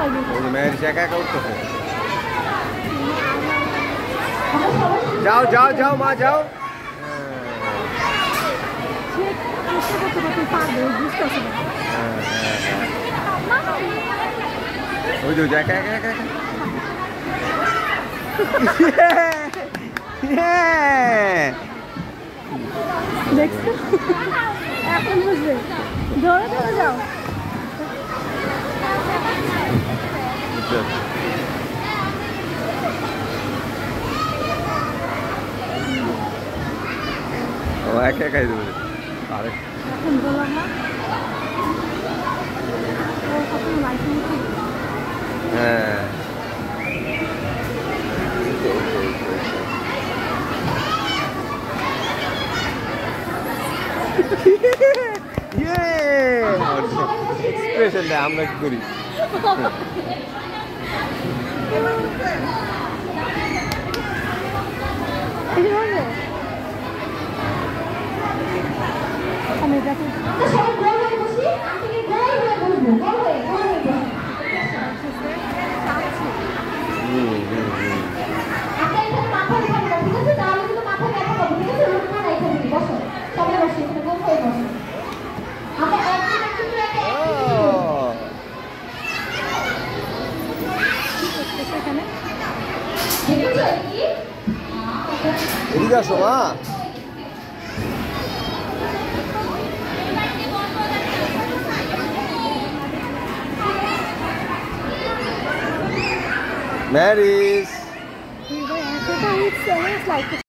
মেয়ের একা একা উঠতেছে। যাও যাও যাও মা যাও। ওই যে একা একা একা দেখছো এখন বুঝবে। ধরে ধরে যাও। ও একা একাই দেবে। এখন বললাম না হ্যাঁ এক্সপ্রেশন দেয় আমরা কি করি। আমি দেখো এদিকে আসো মা। Maris.